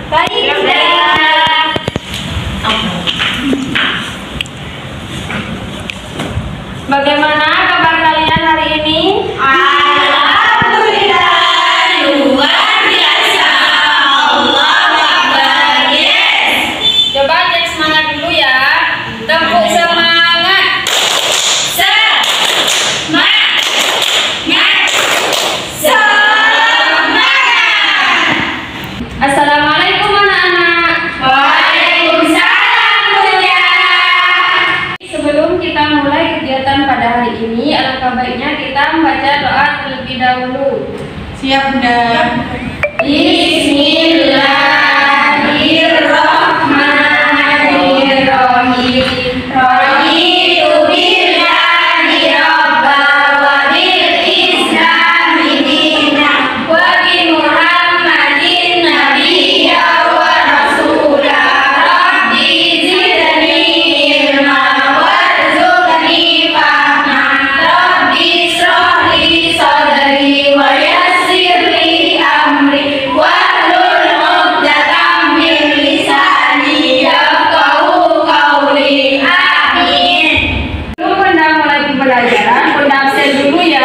Baik, Bunda. Bagaimana kabar kalian hari ini? Alhamdulillah, luar biasa. Allah Akbar. Yes. Coba cek semangat dulu ya. Tepuk semangat. Semangat. Semangat. Assalamualaikum anak-anak. Waalaikumsalam, Bunda. Sebelum kita mulai kegiatan pada hari ini, alangkah baiknya kita membaca doa terlebih dahulu. Siap, Bunda. Bismillahirrahmanirrahim. Raditu billahi rabban wa bil islami dinan wa bi Muhammadin nabiyyan wa rasulah. Rabbi zidni ilman warzuqni fahman. Rabbi ishrah li sadri wa yassir li amri wahlul 'uqdatam min lisani yafqahu qawli. Amin. Sebelum Bunda mulai pembelajaran, Bunda absen dulu ya.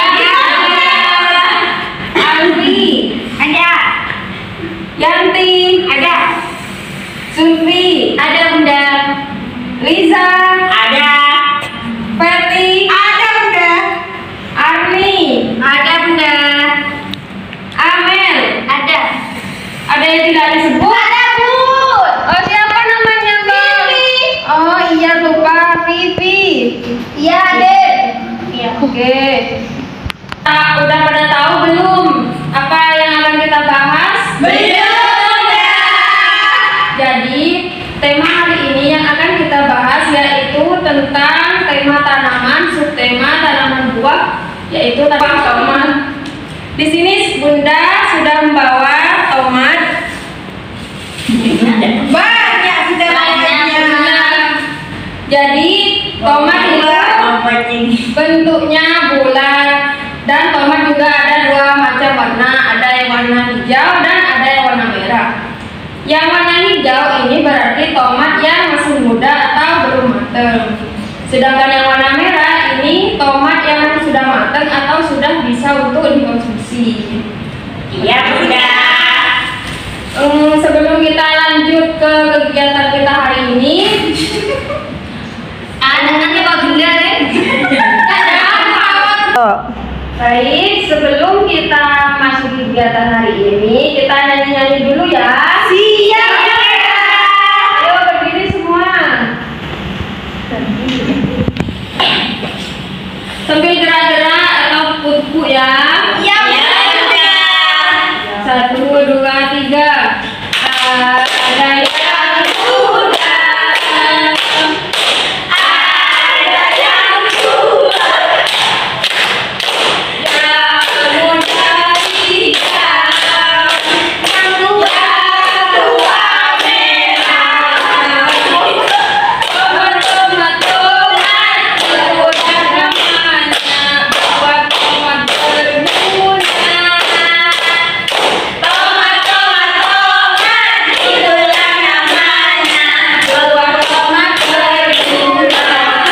Alfi, Ada. Yanti, Ada. Zulfi, Ada, Bunda. Liza, Ada. Feti, Ada, Bunda. Arni, Ada, Bunda. Amel. Ada. Ada yang tidak disebut? Ada, Bu. Oh, siapa namanya, Bang? Vivi. Oh, iya lupa, Vivi. Iya, Dek. Iya. Oke. Udah pada tahu belum apa yang akan kita bahas? Belum, Bunda. Jadi, tema hari ini yang akan kita bahas yaitu tentang tema tanaman, subtema tanaman buah, yaitu tanaman tomat. Di sini Bunda sudah membawa tomat. Banyak sudah banyaknya. Jadi, tomat itu bentuknya bulat dan tomat juga ada dua macam warna, ada yang warna hijau dan ada yang warna merah. Yang warna hijau ini berarti tomat yang masih muda atau belum matang. Sedangkan yang warna merah ini tomat yang sudah matang atau sudah bisa untuk dikonsumsi. Iya, Bunda. Sebelum kita lanjut ke kegiatan kita hari ini, Anak-anaknya Pak Bunda, Dek. baik, sebelum kita masuk kegiatan hari ini, kita nyanyi-nyanyi dulu ya. Siap, Bunda. Ayo berdiri semua. Sambil gerak-gerak atau kuku ya. Iya, Bunda. 1, 2, 3. Ada yang Bunda. Ada yang tua, yang muda hijau, yang tua merah. tomat-tomat sudah namanya buat tomat berguna. Tomat, itulah namanya buat tomat berguna.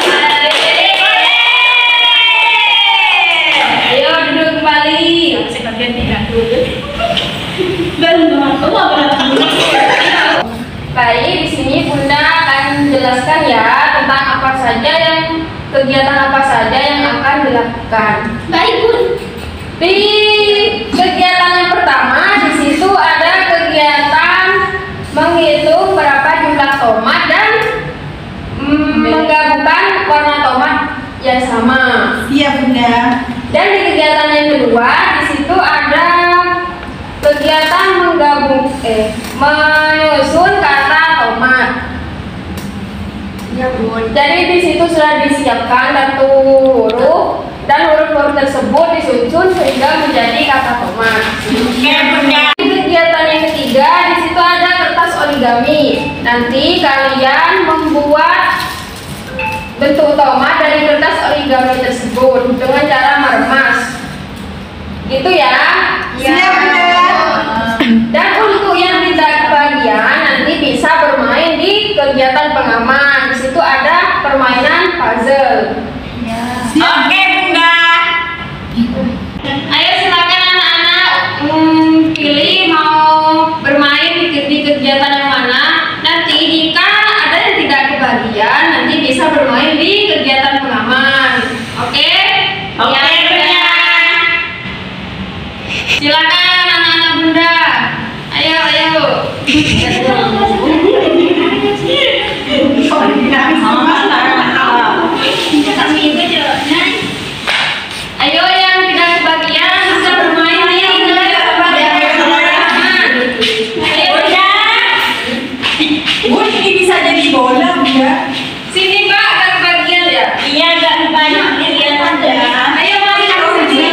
Ayo duduk kembali. Baik, di sini Bunda akan menjelaskan ya tentang apa saja yang kegiatan apa saja yang akan dilakukan. Baik, Bun. Di kegiatan yang pertama di situ ada kegiatan menghitung berapa jumlah tomat dan menggabungkan warna tomat yang sama. Iya, Bunda. Dan di kegiatan yang kedua di situ ada kegiatan menyusun kata tomat. Iya, Bun. Jadi di situ sudah disiapkan satu huruf dan huruf-huruf tersebut disusun sehingga menjadi kata tomat. Iya, Bunda. Di kegiatan yang ketiga di situ ada kertas origami. Nanti kalian membuat bentuk tomat dari kertas origami tersebut dengan cara meremas. Gitu ya. Siap, Bunda. Dan untuk yang tidak bermain di kegiatan pengaman. Oke? Oke, Bunda. Silakan anak-anak Bunda. Ayo, ayo. Ayo yang tidak kebagian bisa bermain di kegiatan pengaman. Ayo, Bunda. Bun, ini bisa jadi bola, Bunda. Sini, Pak, agak kebagian ya. Iya, agak banyak kegiatan ya. Ayo, mari ke sini.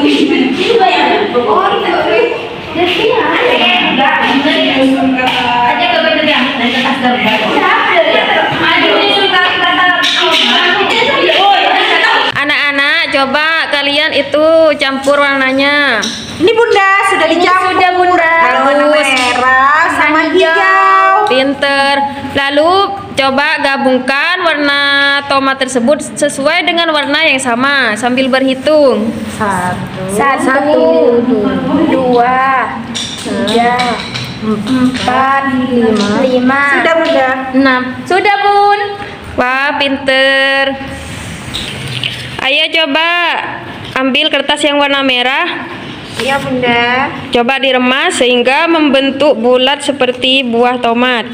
Aja ke bener ya, dari kertas gambar. Anak-anak, coba kalian itu campur warnanya. Ini Bunda sudah dicampur. Sudah, Bunda. Kalau warna Bagus. merah sama hijau. Pinter. Lalu coba gabungkan warna tomat tersebut sesuai dengan warna yang sama sambil berhitung. Satu, dua, tiga, empat, lima. Sudah Bunda. 6. Sudah, Bun. Wah, pinter. Ayo coba ambil kertas yang warna merah. Iya Bunda. Coba diremas sehingga membentuk bulat seperti buah tomat.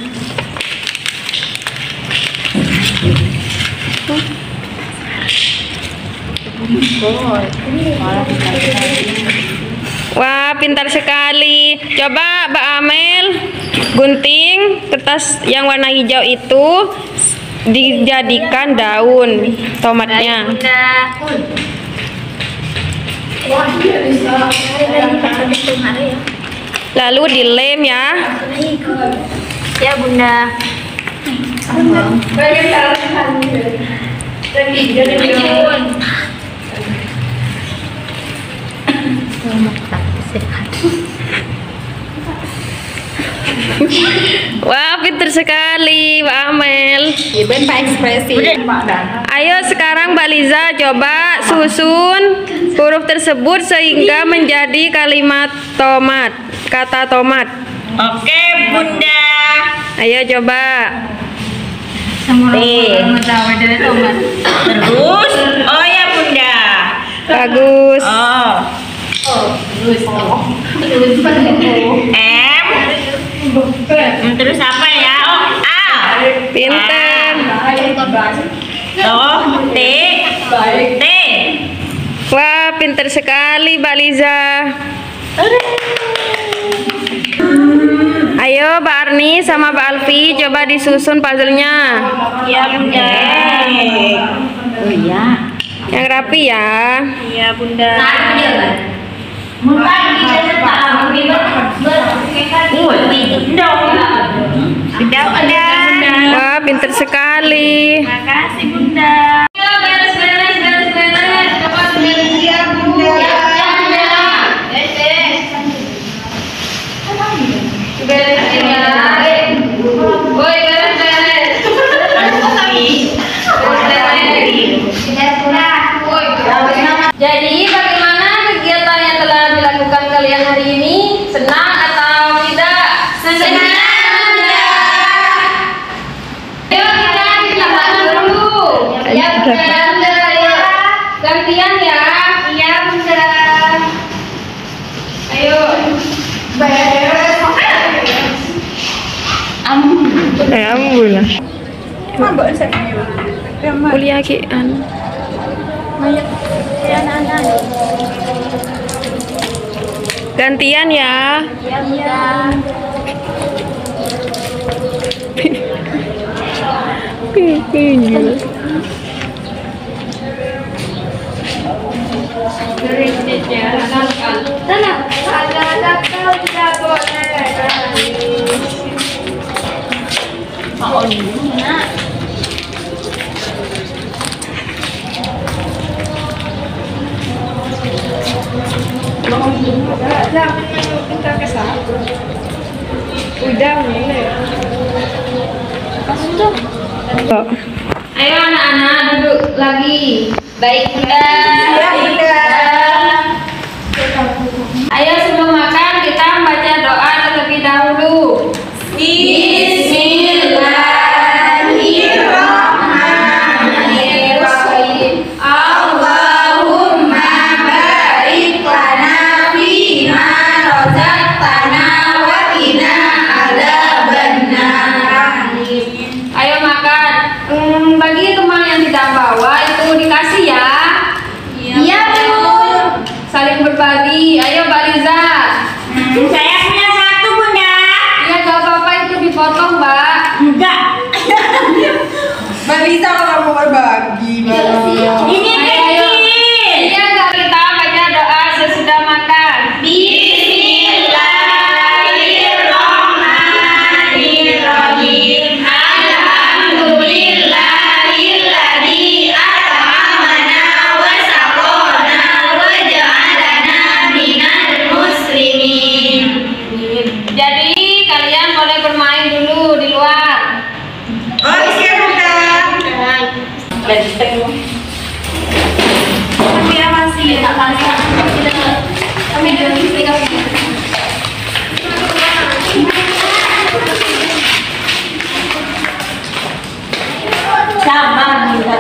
Wah, pintar sekali. Coba Mbak Amel gunting kertas yang warna hijau itu dijadikan daun tomatnya. Lalu dilem ya. Ya, Bunda. Wah, pintar sekali Mbak Amel. Ben Pak ekspresi. Ayo sekarang Mbak Liza coba susun huruf tersebut sehingga menjadi kalimat tomat. Kata tomat. Oke, Bunda. Ayo coba. Terus, oh ya Bunda. Bagus. Oh. M. Terus apa ya? Oh, A. Pintar. Oh, T. T. Wah, pintar sekali Mbak Liza. Ayo Mbak Arni sama Mbak Alfi coba disusun puzzle-nya. Ya Bunda. Oh iya. Yang rapi ya. Iya Bunda. Sudah Bunda. Wah, pintar sekali. Makasih Bunda. Jadi bagaimana kegiatan yang telah dilakukan kalian hari ini? Senang atau tidak? Senang. Ayo kita dilakukan dulu. Ya, Bunda. Gantian ya. Iya Bunda. Ayo. Alhamdulillah. Kuliah kian. Gantian ya. Ayo anak-anak duduk lagi. Baik Bunda. Iya Bunda. Ayo sebelum makan kita baca doa terlebih dahulu. Bismillahirrahmanirrahim. bermain dulu di luar. Oh, siap Bunda. Tapi apa sih? Kami dengan istri kami. Sabar Bunda.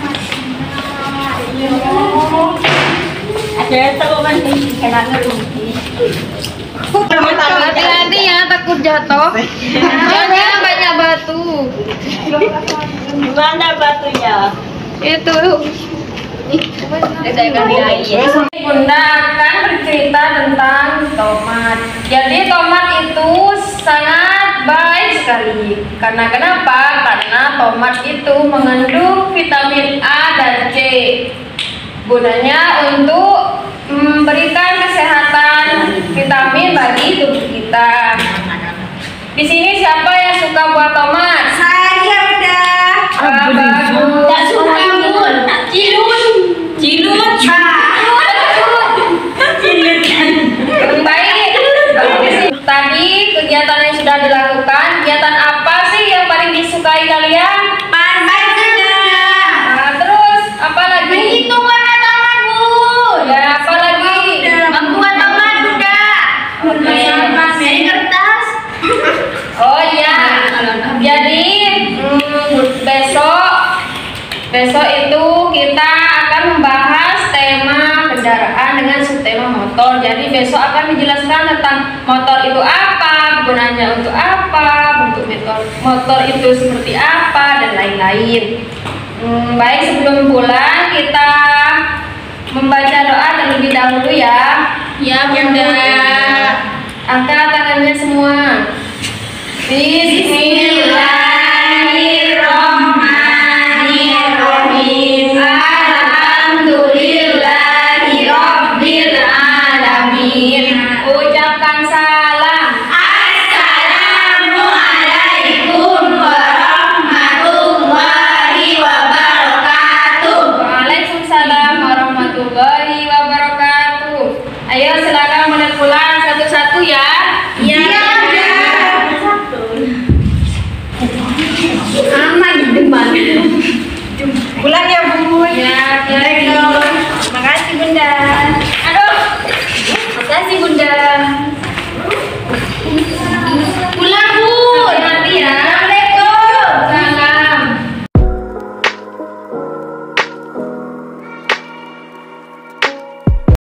Ada tahu kan kena ngerumpi. Hati-hati ya, takut jatuh. Soalnya banyak batu. Gimana batunya? Itu. Bunda akan bercerita tentang tomat. Jadi tomat itu sangat baik sekali. Karena kenapa? Karena tomat itu mengandung vitamin A dan C. Gunanya untuk memberikan kesehatan vitamin bagi tubuh kita. Di sini siapa yang suka buah tomat? Saya udah. Bagus. Tak suka Bun. Cilun. Cilun. Cilun. Baik. Tadi kegiatan yang sudah dilakukan, kegiatan apa sih yang paling disukai kalian? Pandai saja. Nah, terus apa lagi? Menghitung warna tomat Bun. Ya, apa lagi? Membuat tomat Bunda. Oke. Dari kertas. Oh iya. Jadi besok itu kita akan membahas tema kendaraan dengan subtema motor. Jadi besok akan dijelaskan tentang motor itu apa, gunanya untuk apa, bentuk motor itu seperti apa dan lain-lain. Baik, sebelum pulang kita membaca doa terlebih dahulu ya. Ya Bunda. Angkat tangannya semua. Bismillah.